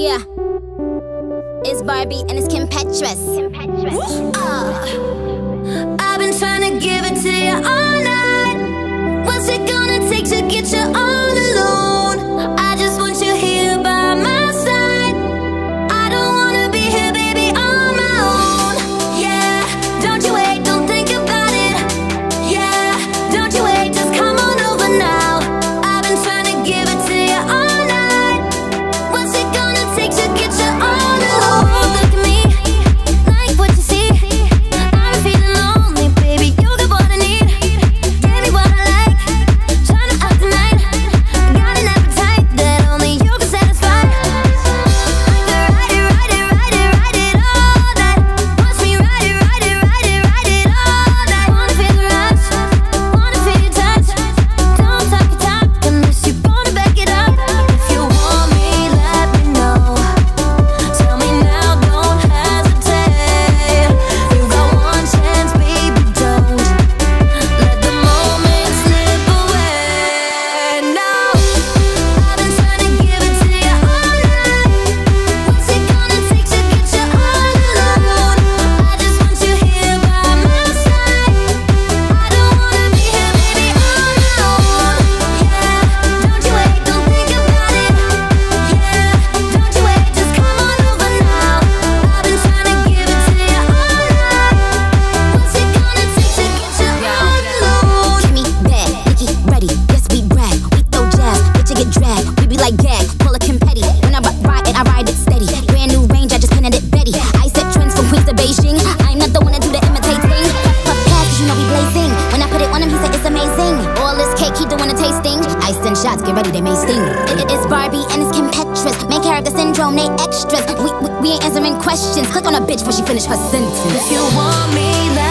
Yeah, it's Barbie and it's Kim Petras. I've been trying to give it to you all night. What's it gonna take to get you all alone? I just want you here by my side. I don't wanna be here, baby, on my own. Yeah, don't you wait, don't think about it. Yeah, don't you wait, just come on over now. I've been trying to give it to you all night. What's it gonna take to get you all alone? Look at me, like what you see. I'm feeling lonely, baby, you got what I need. Give me what I like, tryna up tonight. Got an appetite that only you can satisfy. I could ride it all night. Watch me ride it all night. Wanna feel the rush, wanna feel your touch. Don't talk your talk unless you wanna back it up. If you want me, let me know. Tell me now, don't hesitate. You got one chance, baby, don't let the moment slip away. No, I've been trying to give it to you all night. What's it gonna take to get you all alone? I just want you here by my side. I don't wanna be here, baby, on my own. Yeah, don't you wait, don't think about it. Yeah, don't you wait, just come on over now. I've been trying to give it to you all night. What's it gonna take to get you all alone? Kimmy, bad, Nikki, ready, yes we brag. We throw jazz, bitch you get dragged. We be like gag, pull a Kim Petty. When I ride it, I ride it steady. Brand new range, I just painted it Betty. I set trends from Queens to Beijing. I'm not the one to do the imitate thing. Puff pass, cause you know we blazing. When I put it on him, he said it's amazing. All this cake, he doing a tasting. Ice and shots, get ready, they may sting. It's Barbie and it's Kim Petras. Main character syndrome, they extras. We ain't answering questions. Click on a bitch before she finish her sentence. If you want me, let